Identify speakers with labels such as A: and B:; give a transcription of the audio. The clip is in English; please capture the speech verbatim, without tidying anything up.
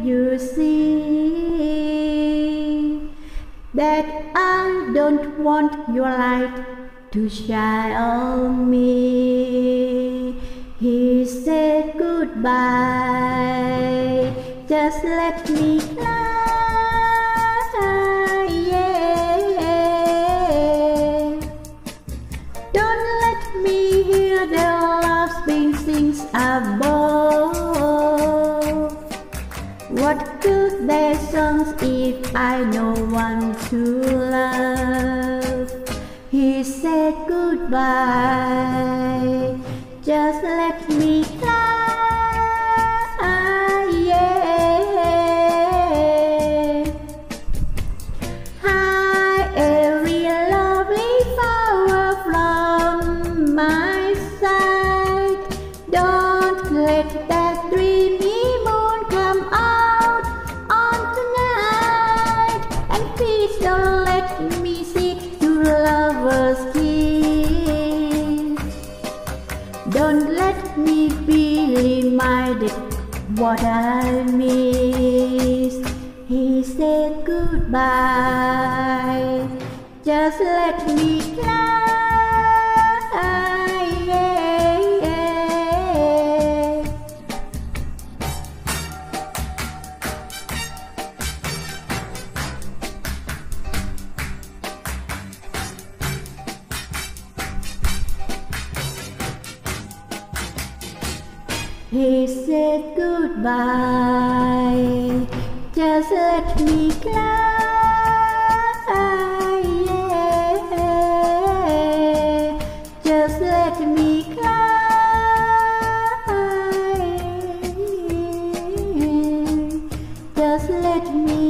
A: you see that I don't want your light to shine on me? He said goodbye, just let me cry, yeah. Don't let me hear the love's being sings above. What good their songs if I no one to love? He said goodbye, just let me cry, yeah. Hi, every lovely flower from my side. Don't let that dreamy moon come out on tonight. And please don't let me see your lover's kiss. Don't let me be reminded what I missed. He said goodbye, just let me cry, yeah, yeah. He said goodbye, just let me cry, yeah. Just let me cry, just let me